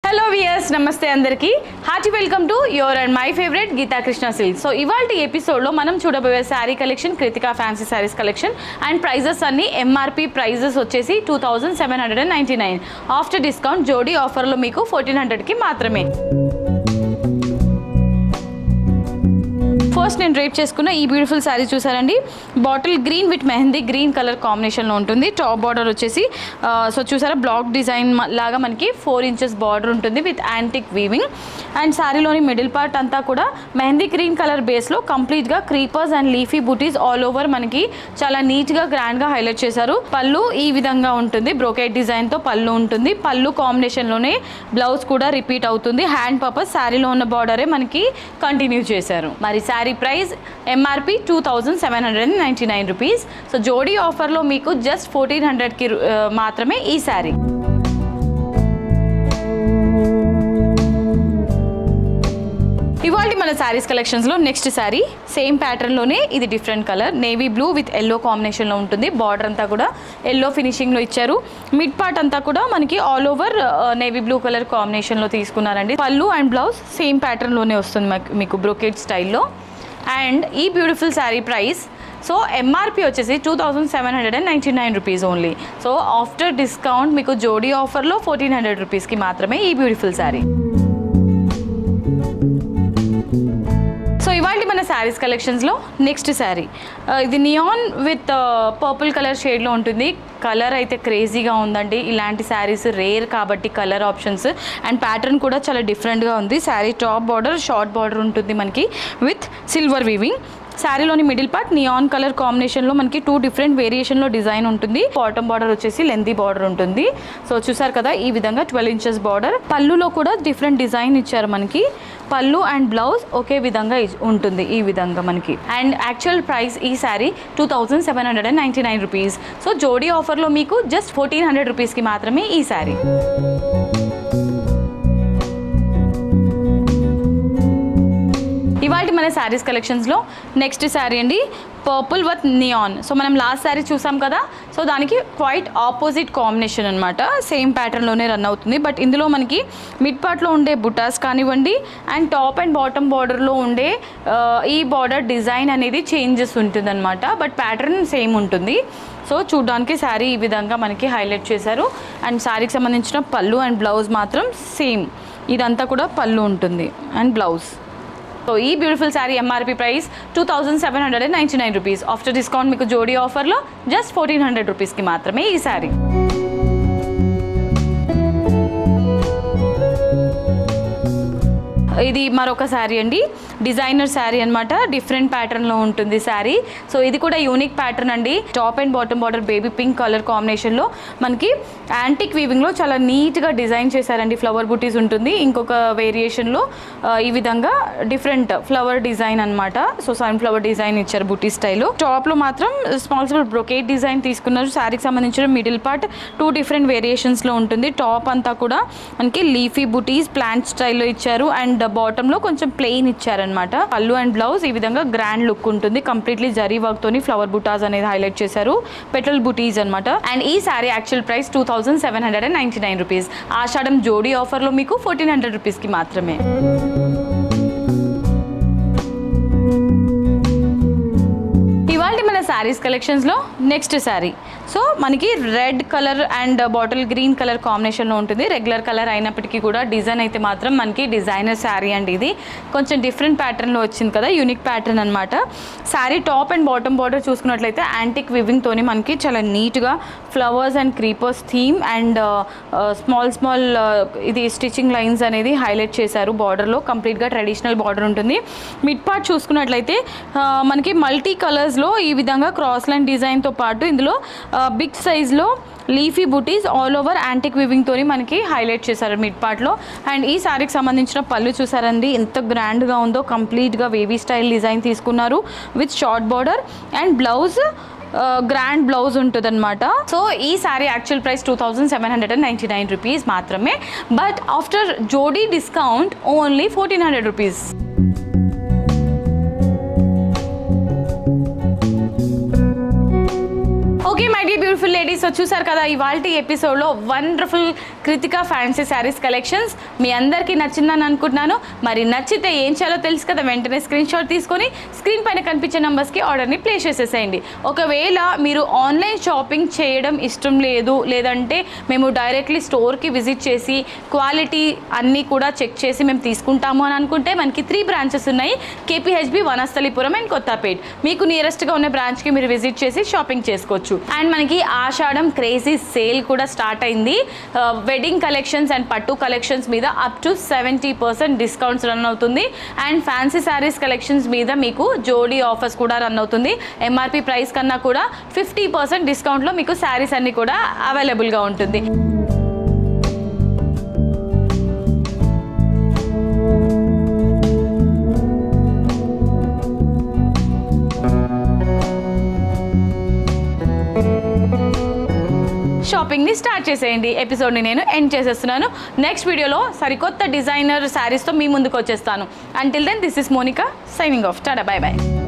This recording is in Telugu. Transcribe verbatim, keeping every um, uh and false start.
హలో వియర్స్, నమస్తే అందరికీ. Hearty welcome to your and my favourite Geetha Krishna silk. So ఇవాళ ఎపిసోడ్లో మనం చూడబోయే sari collection Kritika fancy saris collection and prices అన్ని ఎంఆర్పి ప్రైజెస్ వచ్చేసి two thousand seven hundred and ninety nine after discount జోడీ ఆఫర్లో మీకు ఫోర్టీన్ హండ్రెడ్కి మాత్రమే. ఫస్ట్ నేను డ్రేప్ చేసుకున్న ఈ బ్యూటిఫుల్ శారీ చూసారండి. Bottle green with mehndi green colour కాంబినేషన్లో ఉంటుంది. టాప్ బార్డర్ వచ్చేసి సో చూసారా బ్లాక్ డిజైన్ లాగా మనకి ఫోర్ ఇంచెస్ బార్డర్ ఉంటుంది విత్ యాంటిక్ వీవింగ్. అండ్ శారీలోని మిడిల్ పార్ట్ అంతా కూడా మెహందీ గ్రీన్ కలర్ బేస్లో కంప్లీట్గా creepers and leafy butis all over మనకి చాలా నీట్గా గ్రాండ్గా హైలైట్ చేశారు. పళ్ళు ఈ విధంగా ఉంటుంది, బ్రోకెట్ డిజైన్తో పళ్ళు ఉంటుంది. పళ్ళు కాంబినేషన్లోనే బ్లౌజ్ కూడా రిపీట్ అవుతుంది. హ్యాండ్ పర్పస్ శారీలో ఉన్న బార్డరే మనకి కంటిన్యూ చేశారు. మరి sari price MRP two thousand seven hundred and ninety nine rupees. So జోడీ ఆఫర్లో మీకు జస్ట్ ఫోర్టీన్ హండ్రెడ్కి మాత్రమే ఈ శారీ. ఇవాళ మన శారీస్ కలెక్షన్స్లో నెక్స్ట్ శారీ సేమ్ ప్యాటర్న్లోనే ఇది different colour navy blue with yellow కాంబినేషన్లో ఉంటుంది. బార్డర్ అంతా కూడా ఎల్లో ఫినిషింగ్లో ఇచ్చారు. మిడ్ పార్ట్ అంతా కూడా మనకి all over navy blue colour కాంబినేషన్లో తీసుకున్నారండి. పళ్ళు అండ్ బ్లౌజ్ సేమ్ ప్యాటర్న్లోనే వస్తుంది మీకు బ్రోకెట్ స్టైల్లో. అండ్ ఈ beautiful sari price so MRP వచ్చేసి two thousand seven hundred and ninety nine rupees only. So after discount మీకు జోడీ ఆఫర్లో ఫోర్టీన్ హండ్రెడ్ రూపీస్కి మాత్రమే ఈ బ్యూటిఫుల్ శారీ. సో ఇవాళ మన శారీస్ కలెక్షన్స్లో నెక్స్ట్ శారీ ఇది నియాన్ విత్ పర్పుల్ కలర్ షేడ్లో ఉంటుంది. కలర్ అయితే క్రేజీగా ఉందండి. ఇలాంటి శారీస్ రేర్ కాబట్టి కలర్ ఆప్షన్స్ అండ్ ప్యాటర్న్ కూడా చాలా డిఫరెంట్గా ఉంది. Sari top border short border ఉంటుంది మనకి విత్ సిల్వర్ వీవింగ్. శారీలోని మిడిల్ పార్ట్ నియాన్ కలర్ కాంబినేషన్లో మనకి టూ డిఫరెంట్ వేరియేషన్లో డిజైన్ ఉంటుంది. బాటమ్ బార్డర్ వచ్చేసి లెంతీ బార్డర్ ఉంటుంది. సో చూసారు కదా ఈ విధంగా ట్వెల్వ్ ఇంచెస్ బార్డర్. పళ్ళులో కూడా డిఫరెంట్ డిజైన్ ఇచ్చారు మనకి. పళ్ళు అండ్ బ్లౌజ్ ఒకే విధంగా ఉంటుంది ఈ విధంగా మనకి. అండ్ యాక్చువల్ ప్రైస్ ఈ sari two thousand seven hundred and ninety nine rupees. So జోడీ ఆఫర్లో మీకు జస్ట్ ఫోర్టీన్ హండ్రెడ్ రూపీస్కి మాత్రమే ఈ శారీ. ఇవాళ మన శారీస్ కలెక్షన్స్లో నెక్స్ట్ శారీ అండి పర్పుల్ విత్ నియాన్. సో మనం లాస్ట్ శారీ చూసాం కదా, సో దానికి క్వైట్ ఆపోజిట్ కాంబినేషన్ అనమాట. సేమ్ ప్యాటర్న్లోనే రన్ అవుతుంది. బట్ ఇందులో మనకి మిడ్ పార్ట్లో ఉండే బుటాస్ కానివ్వండి అండ్ టాప్ అండ్ బాటమ్ బార్డర్లో ఉండే ఈ బార్డర్ డిజైన్ అనేది చేంజెస్ ఉంటుంది అనమాట. బట్ ప్యాటర్న్ సేమ్ ఉంటుంది. సో చూడ్డానికి శారీ ఈ విధంగా మనకి హైలైట్ చేశారు. అండ్ శారీకి సంబంధించిన పళ్ళు అండ్ బ్లౌజ్ మాత్రం సేమ్. ఇదంతా కూడా పళ్ళు ఉంటుంది అండ్ బ్లౌజ్. సో ఈ beautiful sari MRP price two thousand seven hundred and ninety nine rupees. After discount మీకు జోడీ ఆఫర్లో జస్ట్ ఫోర్టీన్ హండ్రెడ్ రూపీస్కి మాత్రమే ఈ శారీ. ఇది మరొక శారీ అండి, డిజైనర్ శారీ అనమాట. డిఫరెంట్ ప్యాటర్న్లో ఉంటుంది శారీ. సో ఇది కూడా యూనిక్ ప్యాటర్న్ అండి. Top and bottom border baby pink colour కాంబినేషన్లో మనకి యాంటిక్ వీవింగ్లో చాలా నీట్గా డిజైన్ చేశారండి. ఫ్లవర్ బుటీస్ ఉంటుంది. ఇంకొక వేరియేషన్లో ఈ విధంగా డిఫరెంట్ ఫ్లవర్ డిజైన్ అనమాట. సో సన్ ఫ్లవర్ డిజైన్ ఇచ్చారు బుటీ స్టైల్లో. టాప్లో మాత్రం స్మాల్ స్మాల్ బ్రొకేట్ డిజైన్ తీసుకున్నారు. శారీకి సంబంధించిన మిడిల్ పార్ట్ టూ డిఫరెంట్ వేరియేషన్స్లో ఉంటుంది. టాప్ అంతా కూడా మనకి లీఫీ బుటీస్ ప్లాంట్ స్టైల్లో ఇచ్చారు. అండ్ బాటమ్ లో కొంచెం ప్లెయిన్ ఇచ్చారనమాట. పళ్ళు అండ్ బ్లౌజ్ ఈ విధంగా గ్రాండ్ లుక్ ఉంటుంది. కంప్లీట్లీ జరీ వర్క్ తోని ఫ్లవర్ బుటాస్ అనేది హైలైట్ చేశారు. పెటల్ బుటీస్ అనమాట. అండ్ ఈ sari actual price two thousand seven hundred and ninety nine rupees. Ashadham జోడీ ఆఫర్లో మీకు ఫోర్టీన్ హండ్రెడ్ రూపీస్కి మాత్రమే. ఇవాళ మన శారీస్ కలెక్షన్స్లో నెక్స్ట్ శారీ సో మనకి red colour and bottle green colour కాంబినేషన్లో ఉంటుంది. రెగ్యులర్ కలర్ అయినప్పటికీ కూడా డిజైన్ అయితే మాత్రం మనకి డిజైనర్ శారీ అండి. ఇది కొంచెం డిఫరెంట్ ప్యాటర్న్లో వచ్చింది కదా, యూనిక్ ప్యాటర్న్ అనమాట. Sari top and bottom border చూసుకున్నట్లయితే యాంటిక్ వివింగ్తోని మనకి చాలా నీట్గా flowers and creepers theme and small small ఇది స్టిచ్చింగ్ లైన్స్ అనేది హైలైట్ చేశారు. బార్డర్లో కంప్లీట్గా ట్రెడిషనల్ బార్డర్ ఉంటుంది. మిడ్ పార్ట్ చూసుకున్నట్లయితే మనకి మల్టీ కలర్స్లో ఈ విధంగా క్రాస్ లైన్ డిజైన్తో పాటు ఇందులో బిగ్ సైజ్లో లీఫీ బుటీస్ ఆల్ ఓవర్ యాంటిక్ వివింగ్తో మనకి హైలైట్ చేశారు మిడ్ పార్ట్లో. అండ్ ఈ శారీకి సంబంధించిన పళ్ళు చూసారండి ఎంత గ్రాండ్గా ఉందో. కంప్లీట్గా వేవీ స్టైల్ డిజైన్ తీసుకున్నారు with short border and blouse grand blouse ఉంటుంది అనమాట. సో ఈ sari actual price two thousand seven hundred and ninety nine rupees మాత్రమే. బట్ ఆఫ్టర్ జోడీ discount only fourteen hundred rupees. Okay my dear beautiful ladies, so చూసారు కదా ఇవాల్టి ఎపిసోడ్లో wonderful Krithika fancy sarees collections. మీ అందరికీ నచ్చిందని అనుకుంటున్నాను. మరి నచ్చితే ఏం చేయాలో తెలుసు కదా, వెంటనే స్క్రీన్ షాట్ తీసుకొని స్క్రీన్ పైన కనిపించే నెంబర్స్కి ఆర్డర్ని ప్లేస్ చేసేసేయండి. ఒకవేళ మీరు ఆన్లైన్ షాపింగ్ చేయడం ఇష్టం లేదు, లేదంటే మేము డైరెక్ట్లీ స్టోర్కి విజిట్ చేసి క్వాలిటీ అన్నీ కూడా చెక్ చేసి మేము తీసుకుంటాము అని అనుకుంటే మనకి త్రీ బ్రాంచెస్ ఉన్నాయి. KPHB, Vanasthalipuram and Kothapet. మీకు నియరెస్ట్గా ఉన్న బ్రాంచ్కి మీరు విజిట్ చేసి షాపింగ్ చేసుకోవచ్చు. అండ్ మనకి ఆషాఢం క్రేజీ సేల్ కూడా స్టార్ట్ అయింది. వెడ్డింగ్ కలెక్షన్స్ అండ్ పట్టు కలెక్షన్స్ మీద up to seventy percent discounts run అవుతుంది. అండ్ ఫ్యాన్సీ శారీస్ కలెక్షన్స్ మీద మీకు జోడీ ఆఫర్స్ కూడా రన్ అవుతుంది. ఎంఆర్పి ప్రైస్ కన్నా కూడా ఫిఫ్టీ పర్సెంట్ డిస్కౌంట్లో మీకు శారీస్ అన్ని కూడా అవైలబుల్గా ఉంటుంది. షాపింగ్ని స్టార్ట్ చేసేయండి. ఎపిసోడ్ని నేను ఎండ్ చేసేస్తున్నాను. నెక్స్ట్ వీడియోలో సరికొత్త డిజైనర్ శారీస్తో మీ ముందుకు వచ్చేస్తాను. Until then this is Monika signing off. Tata, bye by.